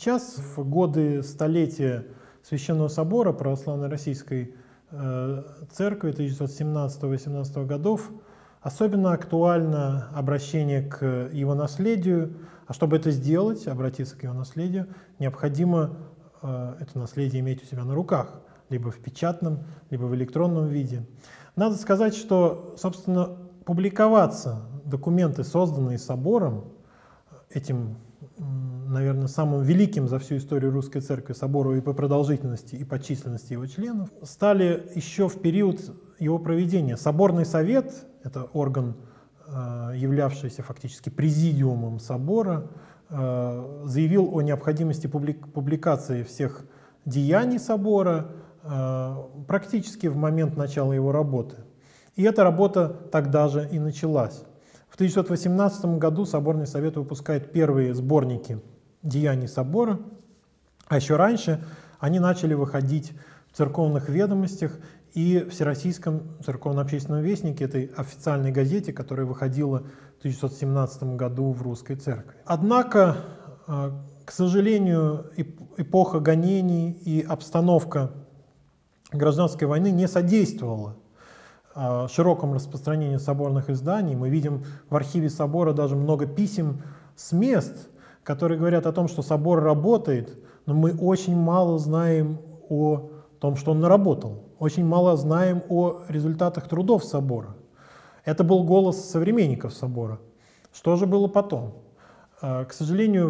Сейчас, в годы столетия Священного Собора Православной Российской Церкви 1917-18 годов, особенно актуально обращение к его наследию. А чтобы это сделать, обратиться к его наследию, необходимо это наследие иметь у себя на руках, либо в печатном, либо в электронном виде. Надо сказать, что, собственно, публиковаться документы, созданные собором, этим, наверное, самым великим за всю историю Русской Церкви собору и по продолжительности, и по численности его членов, стали еще в период его проведения. Соборный совет, это орган, являвшийся фактически президиумом собора, заявил о необходимости публикации всех деяний собора практически в момент начала его работы. И эта работа тогда же и началась. В 1918 году Соборный совет выпускает первые сборники деяний собора, а еще раньше они начали выходить в церковных ведомостях и в Всероссийском церковно-общественном вестнике, этой официальной газете, которая выходила в 1917 году в Русской Церкви. Однако, к сожалению, эпоха гонений и обстановка гражданской войны не содействовала широкому распространению соборных изданий. Мы видим в архиве собора даже много писем с мест, которые говорят о том, что собор работает, но мы очень мало знаем о том, что он наработал, очень мало знаем о результатах трудов собора. Это был голос современников собора. Что же было потом? К сожалению,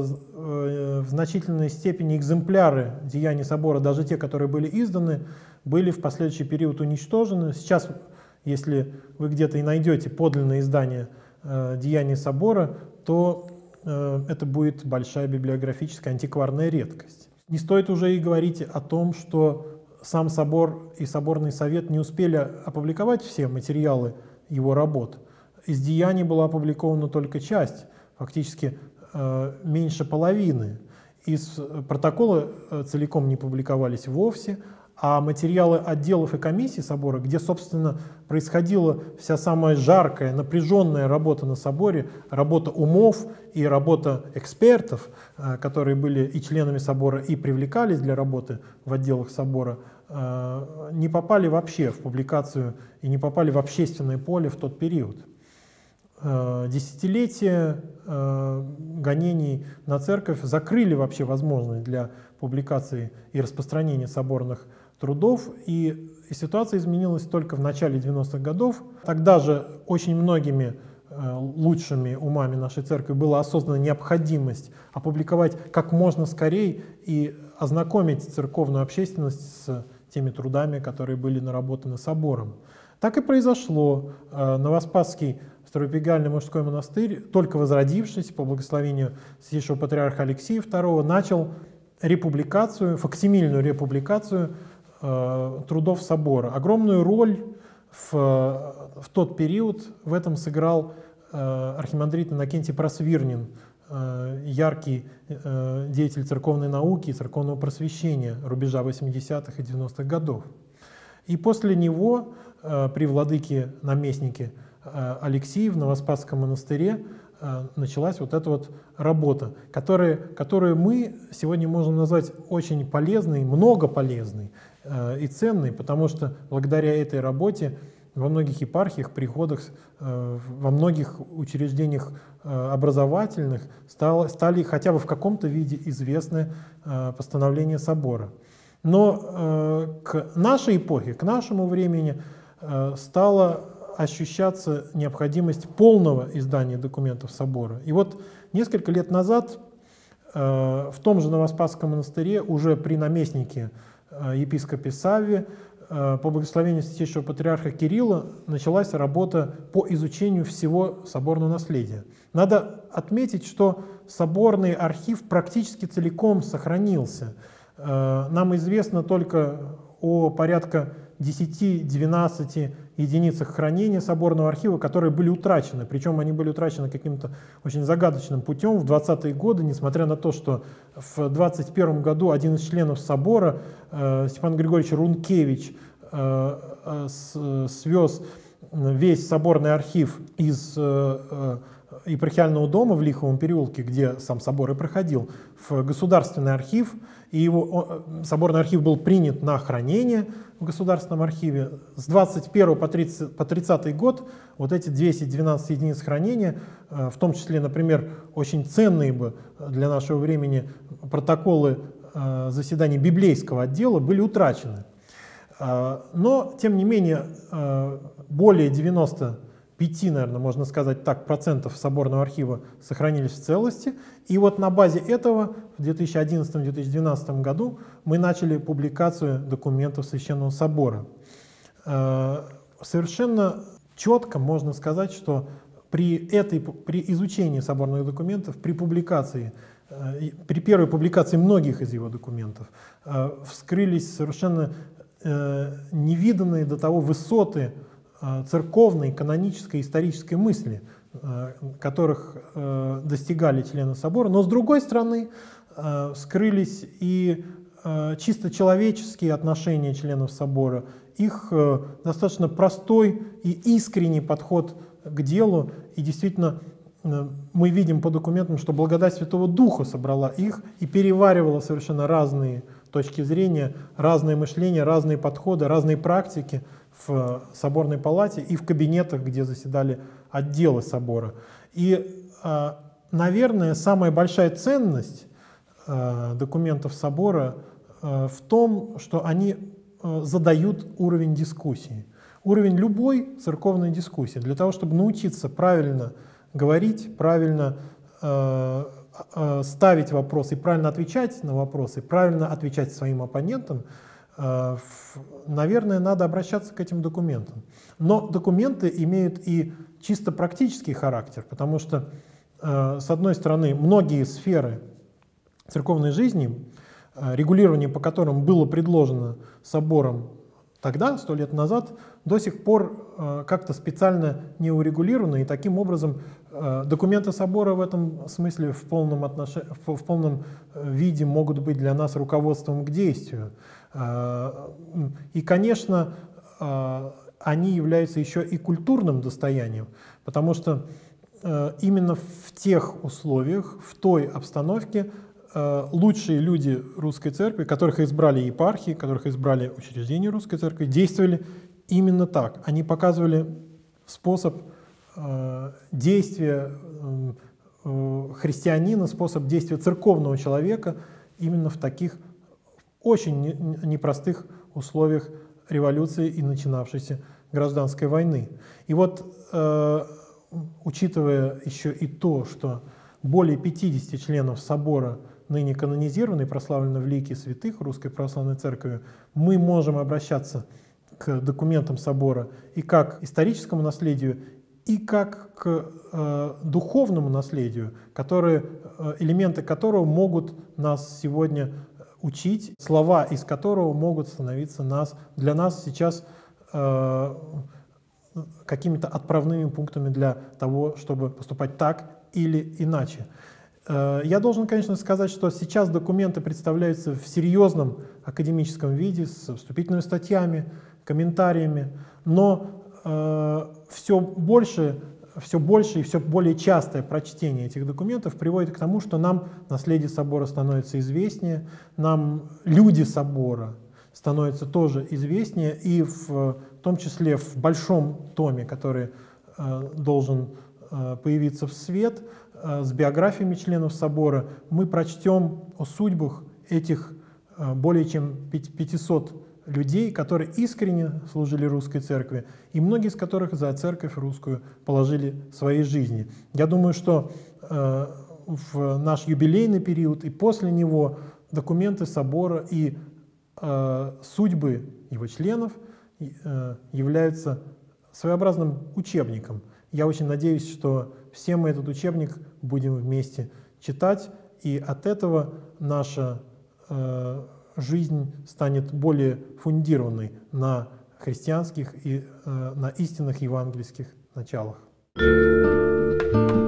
в значительной степени экземпляры деяний собора, даже те, которые были изданы, были в последующий период уничтожены. Сейчас, если вы где-то и найдете подлинное издание деяний собора, то это будет большая библиографическая антикварная редкость. Не стоит уже и говорить о том, что сам собор и соборный совет не успели опубликовать все материалы его работ. Из деяний была опубликована только часть, фактически меньше половины. Из протокола целиком не публиковались вовсе, а материалы отделов и комиссий собора, где, собственно, происходила вся самая жаркая, напряженная работа на соборе, работа умов и работа экспертов, которые были и членами собора, и привлекались для работы в отделах собора, не попали вообще в публикацию и не попали в общественное поле в тот период. Десятилетия гонений на церковь закрыли вообще возможность для публикации и распространения соборных трудов, и ситуация изменилась только в начале 90-х годов. Тогда же очень многими лучшими умами нашей церкви была осознана необходимость опубликовать как можно скорее и ознакомить церковную общественность с теми трудами, которые были наработаны собором. Так и произошло. Новоспасский Староэпигальный мужской монастырь, только возродившись по благословению Святейшего Патриарха Алексия II, начал републикацию, факсимильную републикацию трудов собора. Огромную роль в тот период в этом сыграл архимандрит Иннокентий Просвирнин, яркий деятель церковной науки и церковного просвещения рубежа 80-х и 90-х годов. И после него при владыке-наместнике Алексии в Новоспасском монастыре началась вот эта вот работа, которую мы сегодня можем назвать очень полезной, много полезной и ценной, потому что благодаря этой работе во многих епархиях, приходах, во многих учреждениях образовательных стали хотя бы в каком-то виде известны постановления собора. Но к нашей эпохе, к нашему времени стала ощущаться необходимость полного издания документов собора. И вот несколько лет назад в том же Новоспасском монастыре уже при наместнике епископе Савве по благословению Святейшего Патриарха Кирилла началась работа по изучению всего соборного наследия. Надо отметить, что соборный архив практически целиком сохранился. Нам известно только о порядка 10-12 единицах хранения соборного архива, которые были утрачены. Причем они были утрачены каким-то очень загадочным путем в 20-е годы, несмотря на то, что в 21 году один из членов собора, Степан Григорьевич Рункевич, свез весь соборный архив из епархиального дома в Лиховом переулке, где сам собор и проходил, в государственный архив. И соборный архив был принят на хранение в Государственном архиве. С 21 по 30 год вот эти 212 единиц хранения, в том числе, например, очень ценные бы для нашего времени протоколы заседаний библейского отдела, были утрачены. Но, тем не менее, более 95, наверное, можно сказать так, процентов соборного архива сохранились в целости. И вот на базе этого в 2011-2012 году мы начали публикацию документов Священного собора. Совершенно четко можно сказать, что при изучении соборных документов, при первой публикации многих из его документов, вскрылись совершенно невиданные до того высоты церковной, канонической, исторической мысли, которых достигали члены собора. Но с другой стороны, вскрылись и чисто человеческие отношения членов собора, их достаточно простой и искренний подход к делу. И действительно, мы видим по документам, что благодать Святого Духа собрала их и переваривала совершенно разные точки зрения, разные мышления, разные подходы, разные практики в соборной палате и в кабинетах, где заседали отделы собора. И, наверное, самая большая ценность документов собора в том, что они задают уровень дискуссии, уровень любой церковной дискуссии. Для того, чтобы научиться правильно говорить, правильно ставить вопросы, правильно отвечать на вопросы, правильно отвечать своим оппонентам, наверное, надо обращаться к этим документам. Но документы имеют и чисто практический характер, потому что, с одной стороны, многие сферы церковной жизни, регулирование по которым было предложено собором тогда, 100 лет назад, до сих пор как-то специально не урегулировано, и таким образом документы собора в этом смысле в полном виде могут быть для нас руководством к действию. И, конечно, они являются еще и культурным достоянием, потому что именно в тех условиях, в той обстановке лучшие люди Русской Церкви, которых избрали епархии, которых избрали учреждения Русской Церкви, действовали именно так. Они показывали способ действия христианина, способ действия церковного человека именно в таких очень непростых условиях революции и начинавшейся гражданской войны. И вот, учитывая еще и то, что более 50 членов собора ныне канонизированы и прославлены в лике святых Русской Православной Церкви, мы можем обращаться к документам собора и как к историческому наследию, и как к духовному наследию, элементы которого могут нас сегодня учить, слова из которого могут становиться для нас сейчас какими-то отправными пунктами для того, чтобы поступать так или иначе. Я должен, конечно, сказать, что сейчас документы представляются в серьезном академическом виде, с вступительными статьями, комментариями, но все больше и все более частое прочтение этих документов приводит к тому, что нам наследие собора становится известнее, нам люди собора становятся тоже известнее, и в том числе в большом томе, который должен появиться в свет, с биографиями членов собора, мы прочтем о судьбах этих более чем 500 людей, которые искренне служили Русской Церкви, и многие из которых за Церковь Русскую положили свои жизни. Я думаю, что в наш юбилейный период и после него документы собора и судьбы его членов являются своеобразным учебником. Я очень надеюсь, что все мы этот учебник будем вместе читать, и от этого наша жизнь станет более фундированной на христианских и на истинных евангельских началах.